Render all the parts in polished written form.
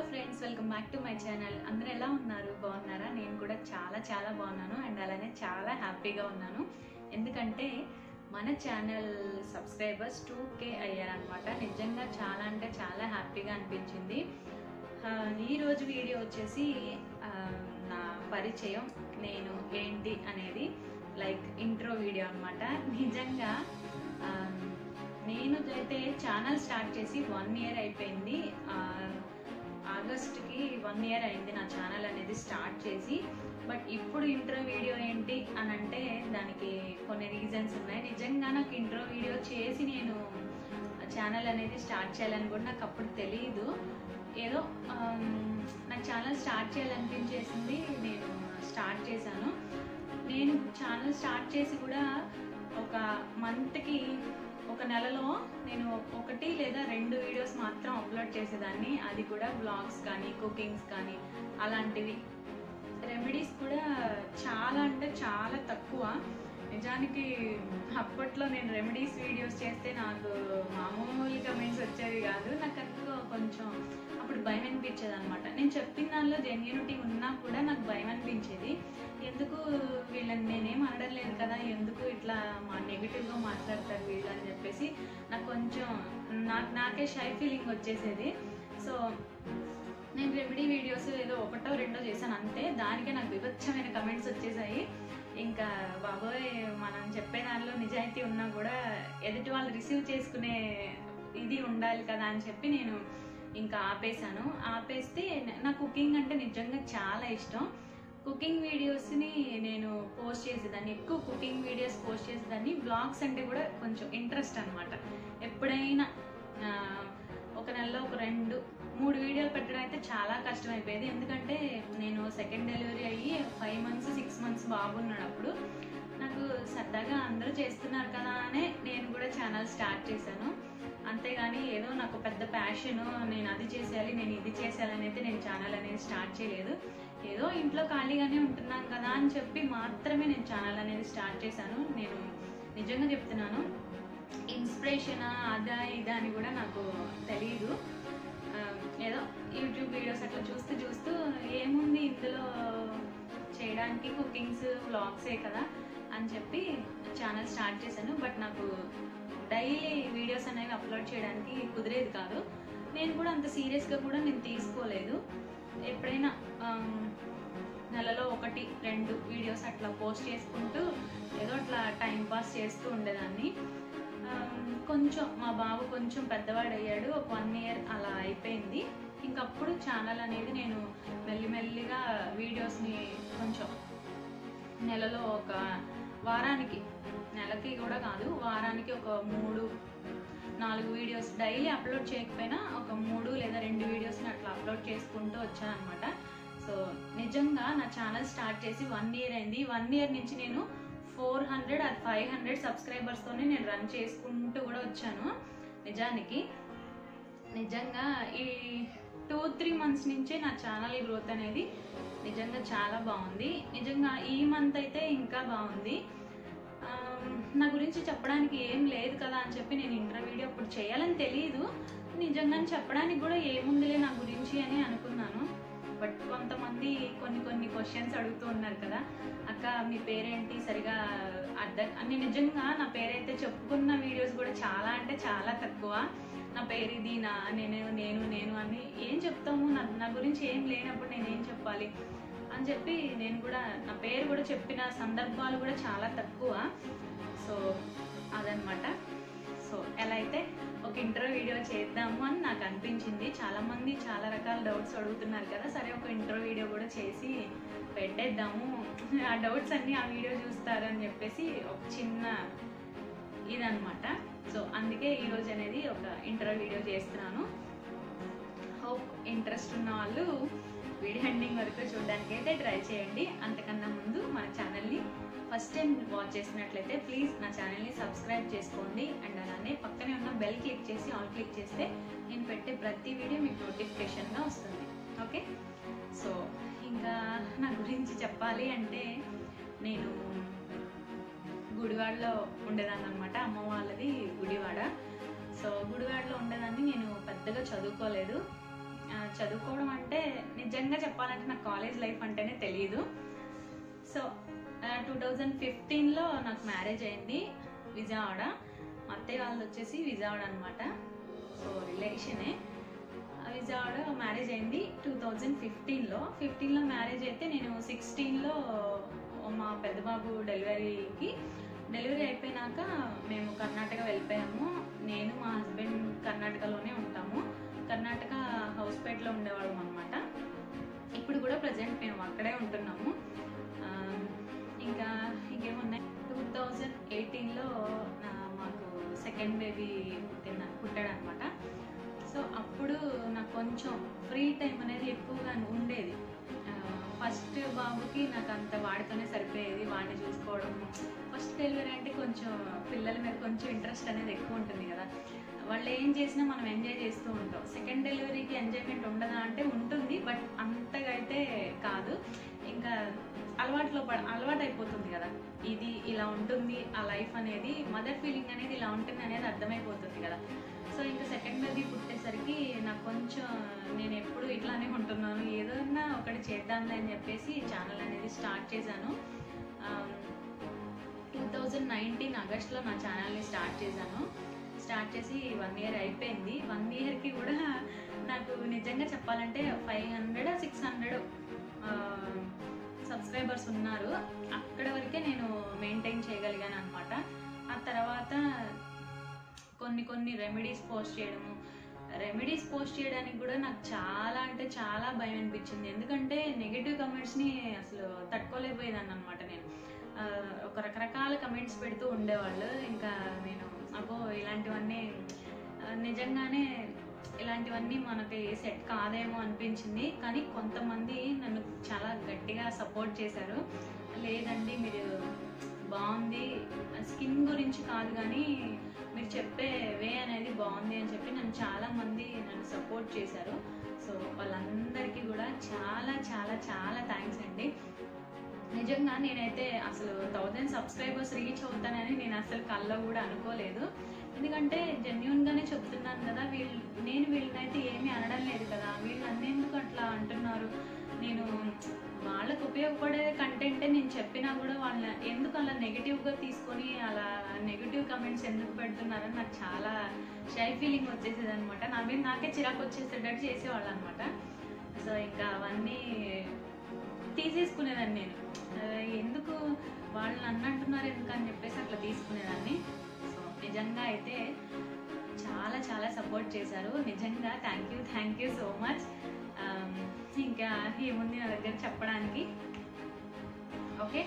Friends, welcome back to my channel. అందరూ ఎలా ఉన్నారు? బాగున్నారా? నేను కూడా చాలా బాగున్నాను అండ్ అలానే చాలా హ్యాపీగా ఉన్నాను. ఎందుకంటే మన ఛానల్ సబ్స్క్రైబర్స్ 2K అయ్యారనమాట. నిజంగా చాలా అంటే చాలా హ్యాపీగా అనిపించింది. ఈరోజు వీడియో వచ్చేసి నా పరిచయం, నేను ఏంటి అనేది లైక్ ఇంట్రో వీడియో అనమాట. నిజంగా నేను అయితే ఛానల్ స్టార్ట్ చేసి 1 ఇయర్ అయిపోయింది. ఆగస్ట్కి 1 ఇయర్ అయింది నా ఛానల్ అనేది స్టార్ట్ చేసి. బట్ ఇప్పుడు ఇంట్రో వీడియో ఏంటి అని అంటే దానికి కొన్ని రీజన్స్ ఉన్నాయి. నిజంగా నాకు ఇంట్రో వీడియో చేసి నేను ఛానల్ అనేది స్టార్ట్ చేయాలని కూడా నాకు అప్పుడు తెలియదు. ఏదో నాకు ఛానల్ స్టార్ట్ చేయాలనిపించేసింది, నేను స్టార్ట్ చేశాను. నేను ఛానల్ స్టార్ట్ చేసి కూడా ఒక మంత్కి, ఒక నెలలో నేను 1 లేదా 2 వీడియోస్ మాత్రం అప్లోడ్ చేసేదాన్ని. అది కూడా వ్లాగ్స్ కానీ, కుకింగ్స్ కానీ, అలాంటివి. రెమెడీస్ కూడా చాలా అంటే చాలా తక్కువ. నిజానికి అప్పట్లో నేను రెమెడీస్ వీడియోస్ చేస్తే నాకు మామూలు కమెంట్స్ వచ్చేవి కాదు. నాకు అందులో కొంచెం అప్పుడు భయం అనిపించేది అనమాట. నేను చెప్పిన దానిలో జెన్యూనిటీ ఉన్నా కూడా నాకు భయం అనిపించేది. ఎందుకు వీళ్ళని నేనేం అనడం లేదు కదా, ఎందుకు ఇట్లా నెగిటివ్గా మాట్లాడతారు వీళ్ళు అని చెప్పేసి నాకు కొంచెం నాకే షై ఫీలింగ్ వచ్చేసేది. సో నేను రెమెడీ వీడియోస్ ఏదో 1 or 2 చేశాను అంతే. దానికే నాకు వివచ్చమైన కమెంట్స్ వచ్చేసాయి. ఇంకా బాబోయ్, మనం చెప్పే దానిలో నిజాయితీ ఉన్నా కూడా ఎదుటి వాళ్ళు రిసీవ్ చేసుకునే ఇది ఉండాలి కదా అని చెప్పి నేను ఇంకా ఆపేశాను. ఆపేస్తే నా కుకింగ్ అంటే నిజంగా చాలా ఇష్టం. కుకింగ్ వీడియోస్ని నేను పోస్ట్ చేసేదాన్ని, ఎక్కువ కుకింగ్ వీడియోస్ పోస్ట్ చేసేదాన్ని. బ్లాగ్స్ అంటే కూడా కొంచెం ఇంట్రెస్ట్ అనమాట. ఎప్పుడైనా ఒక నెలలో ఒక 2-3 వీడియోలు పెట్టడం అయితే చాలా కష్టం అయిపోయేది. ఎందుకంటే నేను సెకండ్ డెలివరీ అయ్యి 5 months 6 months బాబున్నాడు. అప్పుడు నాకు సరదాగా అందరూ చేస్తున్నారు కదా అనే నేను కూడా ఛానల్ స్టార్ట్ చేశాను. అంతేగాని ఏదో నాకు పెద్ద ప్యాషన్, నేను అది చేసేయాలి, నేను ఇది చేసేయాలని అయితే నేను ఛానల్ అనేది స్టార్ట్ చేయలేదు. ఏదో ఇంట్లో ఖాళీగానే ఉంటున్నాం కదా అని చెప్పి మాత్రమే నేను ఛానల్ అనేది స్టార్ట్ చేశాను. నేను నిజంగా చెప్తున్నాను, ఇన్స్పిరేషనా అదా ఇదా అని కూడా నాకు తెలీదు. ఏదో యూట్యూబ్ వీడియోస్ అట్లా చూస్తూ ఏముంది ఇందులో చేయడానికి, కుకింగ్స్ వ్లాగ్సే కదా అని చెప్పి ఛానల్ స్టార్ట్ చేశాను. బట్ నాకు డైలీ వీడియోస్ అనేవి అప్లోడ్ చేయడానికి కుదిరేది కాదు. నేను కూడా అంత సీరియస్గా కూడా నేను తీసుకోలేదు. ఎప్పుడైనా నెలలో 1-2 వీడియోస్ అట్లా పోస్ట్ చేసుకుంటూ ఏదో అట్లా టైం పాస్ చేస్తూ ఉండేదాన్ని. కొంచెం మా బాబు కొంచెం పెద్దవాడయ్యాడు, ఒక 1 year అలా అయిపోయింది. ఇంకప్పుడు ఛానల్ అనేది నేను మెల్లిమెల్లిగా వీడియోస్ని కొంచెం నెలలో ఒక వారానికి, నెలకి కూడా కాదు, వారానికి ఒక 3-4 వీడియోస్ డైలీ అప్లోడ్ చేయకపోయినా ఒక 3 లేదా 2 వీడియోస్ని అట్లా అప్లోడ్ చేసుకుంటూ వచ్చాను అనమాట. సో నిజంగా నా ఛానల్ స్టార్ట్ చేసి 1 year అయింది. 1 year నుంచి నేను 400 or 500 సబ్స్క్రైబర్స్తోనే నేను రన్ చేసుకుంటూ కూడా వచ్చాను. నిజంగా ఈ 2-3 months నుంచే నా ఛానల్ గ్రోత్ అనేది నిజంగా చాలా బాగుంది. నిజంగా ఈ మంత్ అయితే ఇంకా బాగుంది. నా గురించి చెప్పడానికి ఏం లేదు కదా అని చెప్పి నేను ఇంట్రో వీడియో అప్పుడు చేయాలని తెలియదు. నిజంగా చెప్పడానికి కూడా ఏముందిలే నా గురించి అని అనుకున్నాను. బట్ కొంతమంది కొన్ని క్వశ్చన్స్ అడుగుతూ ఉన్నారు కదా, అక్క మీ పేరేంటి సరిగా అర్థం అని. నిజంగా నా పేరైతే చెప్పుకున్న వీడియోస్ కూడా చాలా అంటే చాలా తక్కువ. నా పేరు ఇది, నేను అని ఏం చెప్తాము, నా గురించి ఏం లేనప్పుడు నేనేం చెప్పాలి అని చెప్పి నేను కూడా నా పేరు కూడా చెప్పిన సందర్భాలు కూడా చాలా తక్కువ. సో అదనమాట. సో ఎలా అయితే ఒక ఇంట్రో వీడియో చేద్దాము అని నాకు అనిపించింది. చాలామంది చాలా రకాల డౌట్స్ అడుగుతున్నారు కదా, సరే ఒక ఇంట్రో వీడియో కూడా చేసి పెట్టేద్దాము, ఆ డౌట్స్ అన్నీ ఆ వీడియో చూస్తారని చెప్పేసి ఒక చిన్న ఇదనమాట. సో అందుకే ఈరోజు అనేది ఒక ఇంట్రో వీడియో చేస్తున్నాను. హోప్ ఇంట్రెస్ట్ ఉన్న వాళ్ళు వీడియో ఎండింగ్ వరకు చూడడానికి అయితే ట్రై చేయండి. అంతకన్నా ముందు మన ఛానల్ని ఫస్ట్ టైం వాచ్ చేసినట్లయితే ప్లీజ్ నా ఛానల్ని సబ్స్క్రైబ్ చేసుకోండి. అండ్ అలానే పక్కనే ఉన్న బెల్ క్లిక్ చేసి ఆల్ క్లిక్ చేస్తే నేను పెట్టే ప్రతి వీడియో మీకు నోటిఫికేషన్గా వస్తుంది. ఓకే, సో ఇంకా నా గురించి చెప్పాలి అంటే నేను గుడివాడలో ఉండేదాన్ని అనమాట. అమ్మ వాళ్ళది గుడివాడ. సో గుడివాడలో ఉండేదాన్ని. నేను పెద్దగా చదువుకోలేదు. చదువుకోవడం అంటే నిజంగా చెప్పాలంటే నాకు కాలేజ్ లైఫ్ అంటేనే తెలియదు. సో 2015లో నాకు మ్యారేజ్ అయింది విజయవాడ. మా అత్తయ్య వాళ్ళది వచ్చేసి విజయవాడ అనమాట. సో రిలేషనే. విజయవాడ మ్యారేజ్ అయింది 2015లో. 15లో మ్యారేజ్ అయితే నేను 16లో మా పెద్ద బాబు డెలివరీ అయిపోయినాక మేము కర్ణాటక వెళ్ళిపోయాము. నేను మా హస్బెండ్ కర్ణాటకలోనే ఉంటాము. కర్ణాటక హౌస్పేట్లో ఉండేవాళ్ళం అనమాట. ఇప్పుడు కూడా ప్రజెంట్ మేము అక్కడే ఉంటున్నాము. ఇంకా ఇంకేమున్నాయి, 2018లో మాకు సెకండ్ బేబీ పుట్టాడనమాట. సో అప్పుడు నాకు కొంచెం ఫ్రీ టైం అనేది ఎక్కువగా ఉండేది. ఫస్ట్ బాబుకి నాకు అంత వాడితోనే సరిపోయేది, వాడిని చూసుకోవడం. ఫస్ట్ డెలివరీ అంటే కొంచెం పిల్లల మీద కొంచెం ఇంట్రెస్ట్ అనేది ఎక్కువ ఉంటుంది కదా, వాళ్ళు ఏం చేసినా మనం ఎంజాయ్ చేస్తూ ఉంటాం. సెకండ్ డెలివరీకి ఎంజాయ్మెంట్ ఉండదా అంటే ఉంటుంది, బట్ అంతగా అయితే కాదు. ఇంకా అలవాటు అయిపోతుంది కదా, ఇది ఇలా ఉంటుంది ఆ లైఫ్ అనేది, మదర్ ఫీలింగ్ అనేది ఇలా ఉంటుంది అనేది అర్థమైపోతుంది కదా. సో ఇంకా సెకండ్ బేబీ పుట్టేసరికి నాకు కొంచెం నేను ఎప్పుడు ఇట్లానే ఉంటున్నాను, ఏదైనా ఒకటి చేద్దాంలే అని చెప్పేసి ఛానల్ అనేది స్టార్ట్ చేశాను. 2019 ఆగస్టులో నా ఛానల్ని స్టార్ట్ చేసి 1 year అయిపోయింది. 1 yearకి కూడా నాకు నిజంగా చెప్పాలంటే 500-600 సబ్స్క్రైబర్స్ ఉన్నారు. అక్కడ వరకే నేను మెయింటైన్ చేయగలిగాను అనమాట. ఆ తర్వాత కొన్ని రెమెడీస్ పోస్ట్ చేయడానికి కూడా నాకు చాలా అంటే చాలా భయం అనిపించింది. ఎందుకంటే నెగిటివ్ కమెంట్స్ని అసలు తట్టుకోలేకపోయేదాన్ని అనమాట. నేను ఒక రకరకాల కమెంట్స్ పెడుతూ ఉండేవాళ్ళు. ఇంకా నేను ఇలాంటివన్నీ నిజంగానే ఇలాంటివన్నీ మనకి సెట్ కాదేమో అనిపించింది. కానీ కొంతమంది నన్ను చాలా గట్టిగా సపోర్ట్ చేశారు. లేదండి మీరు బాగుంది, స్కిన్ గురించి కాదు కానీ మీరు చెప్పే వే అనేది బాగుంది అని చెప్పి చాలామంది నన్ను సపోర్ట్ చేశారు. సో వాళ్ళందరికీ కూడా చాలా చాలా చాలా థ్యాంక్స్ అండి. నిజంగా నేనైతే అసలు 1000 సబ్స్క్రైబర్స్ రీచ్ అవుతానని నేను అసలు కల్లో కూడా అనుకోలేదు. ఎందుకంటే జెన్యూన్గానే చెప్తున్నాను కదా, నేను వీళ్ళనైతే ఏమీ అనడం లేదు కదా, వీళ్ళు అన్నేందుకు అట్లా అంటున్నారు, నేను వాళ్ళకు ఉపయోగపడే కంటెంటే నేను చెప్పినా కూడా వాళ్ళ ఎందుకు అలా నెగిటివ్గా తీసుకొని అలా నెగిటివ్ కమెంట్స్ ఎందుకు పెడుతున్నారని నాకు చాలా షై ఫీలింగ్ వచ్చేసేది అనమాట. నా మీద నాకే చిరాకు వచ్చేసేటట్టు చేసేవాళ్ళు అనమాట. సో ఇంకా అవన్నీ తీసేసుకునేదాన్ని నేను, ఎందుకు వాళ్ళు నన్ను అంటున్నారు ఎందుకు అని చెప్పేసి అట్లా తీసుకునేదాన్ని. సో నిజంగా అయితే చాలా చాలా సపోర్ట్ చేశారు. నిజంగా థ్యాంక్ యూ సో మచ్. ఇంకా ఏముంది నా దగ్గర చెప్పడానికి. ఓకే,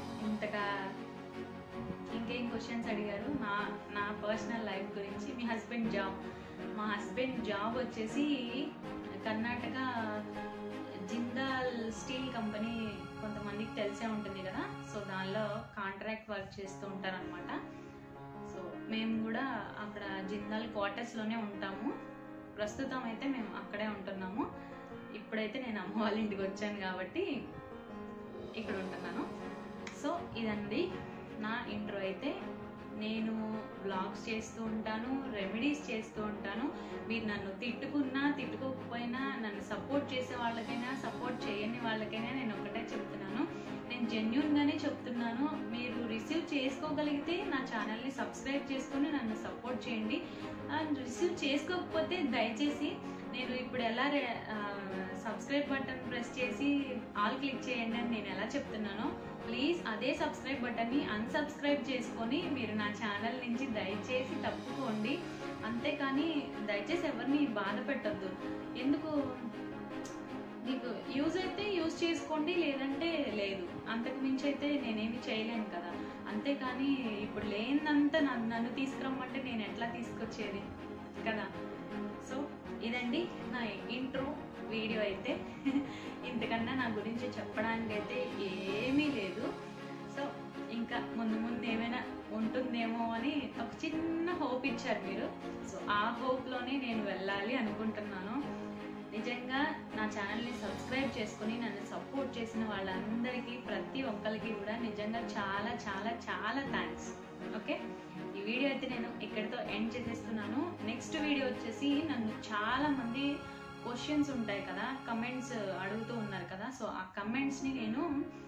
ఇంకేం క్వశ్చన్స్ అడిగారు నా పర్సనల్ లైఫ్ గురించి. మా హస్బెండ్ జాబ్ వచ్చేసి కర్ణాటక జిందాల్ స్టీల్ కంపెనీ, కొంతమందికి తెలిసే ఉంటుంది కదా. సో దానిలో కాంట్రాక్ట్ వర్క్ చేస్తూ ఉంటారనమాట. సో మేము కూడా అక్కడ జిందాల్ క్వార్టర్స్లోనే ఉంటాము. ప్రస్తుతం అయితే మేము అక్కడే ఉంటున్నాము. ఇప్పుడైతే నేను అమ్మ వాళ్ళ ఇంటికి వచ్చాను కాబట్టి ఇక్కడ ఉంటున్నాను. సో ఇదండి నా ఇంట్రో. అయితే నేను బ్లాగ్స్ చేస్తూ ఉంటాను, రెమెడీస్ చేస్తూ ఉంటాను. మీరు నన్ను తిట్టుకున్నా తిట్టుకోకపోయినా, నన్ను సపోర్ట్ చేసే వాళ్ళకైనా సపోర్ట్ చేయని వాళ్ళకైనా నేను ఒకటే చెప్తున్నాను, నేను జెన్యూన్గానే చెప్తున్నాను. మీరు రిసీవ్ చేసుకోగలిగితే నా ఛానల్ని సబ్స్క్రైబ్ చేసుకొని నన్ను సపోర్ట్ చేయండి. రిసీవ్ చేసుకోకపోతే దయచేసి నేను ఇప్పుడు ఎలా సబ్స్క్రైబ్ బటన్ ప్రెస్ చేసి ఆల్ క్లిక్ చేయండి అని నేను ఎలా చెప్తున్నానో, ప్లీజ్ అదే సబ్స్క్రైబ్ బటన్ని అన్సబ్స్క్రైబ్ చేసుకొని మీరు నా ఛానల్ నుంచి దయచేసి తప్పుకోండి. అంతేకాని దయచేసి ఎవరిని బాధ పెట్టద్దు. ఎందుకు, మీకు యూజ్ అయితే యూజ్ చేసుకోండి, లేదంటే లేదు. అంతకు మించి అయితే నేనేమి చేయలేను కదా. అంతేకాని ఇప్పుడు లేనంత నన్ను తీసుకురమ్మంటే నేను ఎట్లా తీసుకొచ్చేది కదా. సో ఇదండి నా ఇంట్రో వీడియో. అయితే ఇంతకన్నా నా గురించి చెప్పడానికి అయితే ఏమీ లేదు. సో ఇంకా ముందు ఏమైనా ఉంటుందేమో అని ఒక చిన్న హోప్ ఇచ్చారు మీరు. సో ఆ హోప్లోనే నేను వెళ్ళాలి అనుకుంటున్నాను. నిజంగా నా ఛానల్ని సబ్స్క్రైబ్ చేసుకుని నన్ను సపోర్ట్ చేసిన వాళ్ళందరికీ, ప్రతి ఒక్కరికి కూడా నిజంగా చాలా చాలా చాలా థ్యాంక్స్. ఓకే, ఈ వీడియో అయితే నేను ఇక్కడితో ఎండ్ చేసేస్తున్నాను. నెక్స్ట్ వీడియో వచ్చేసి నన్ను చాలామంది క్వశ్చన్స్ ఉంటాయి కదా, కమెంట్స్ అడుగుతూ ఉన్నారు కదా, సో ఆ కమెంట్స్ని నేను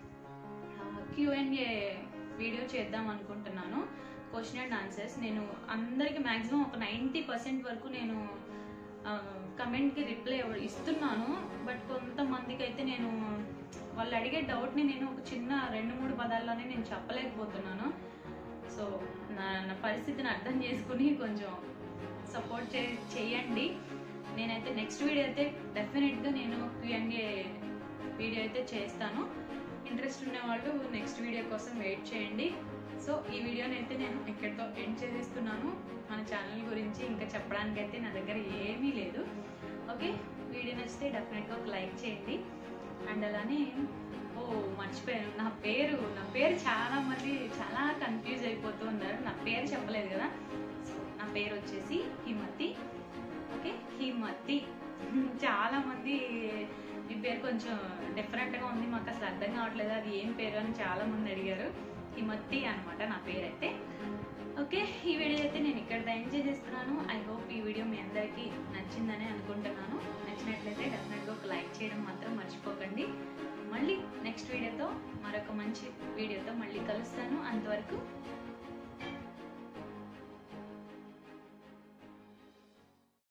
Q&A వీడియో చేద్దాం అనుకుంటున్నాను. క్వశ్చన్ అండ్ ఆన్సర్స్ నేను అందరికి మ్యాక్సిమం ఒక 90% వరకు నేను కమెంట్కి రిప్లై ఇస్తున్నాను. బట్ కొంతమందికి అయితే నేను వాళ్ళు అడిగే డౌట్ని నేను ఒక చిన్న 2-3 పదాల్లోనే నేను చెప్పలేకపోతున్నాను. సో నా పరిస్థితిని అర్థం చేసుకుని కొంచెం సపోర్ట్ చేయండి. నేనైతే నెక్స్ట్ వీడియో అయితే డెఫినెట్గా నేను Q&A వీడియో అయితే చేస్తాను. ఇంట్రెస్ట్ ఉన్న వాళ్ళు నెక్స్ట్ వీడియో కోసం వెయిట్ చేయండి. సో ఈ వీడియోని అయితే నేను ఇక్కడితో ఎండ్ చేసేస్తున్నాను. మన ఛానల్ గురించి ఇంకా చెప్పడానికి అయితే నా దగ్గర ఏమీ లేదు. ఓకే, వీడియో నచ్చితే డెఫినెట్గా ఒక లైక్ చేయండి. అండ్ అలానే మర్చిపోయాను, నా పేరు చాలా మంది చాలా కన్ఫ్యూజ్ అయిపోతూ ఉన్నారు. నా పేరు చెప్పలేదు కదా. సో నా పేరు వచ్చేసి హిమతి. ఓకే, హిమతి. చాలా మంది మీ పేరు కొంచెం డిఫరెంట్గా ఉంది, మాకు అసలు అర్థం కావట్లేదు, అది ఏం పేరు అని చాలా మంది అడిగారు. హిమతి అనమాట నా పేరు అయితే. ఓకే, ఈ వీడియో అయితే నేను ఇక్కడ ఎండ్ చేసేస్తున్నాను. ఐ హోప్ ఈ వీడియో మీ అందరికీ నచ్చిందని అనుకుంటున్నాను. నచ్చినట్లయితే డెఫినెట్గా ఒక లైక్ చేయడం మాత్రం మర్చిపోకండి. మళ్ళీ నెక్స్ట్ వీడియోతో మరొక మంచి వీడియోతో మళ్ళీ కలుస్తాను. అంతవరకు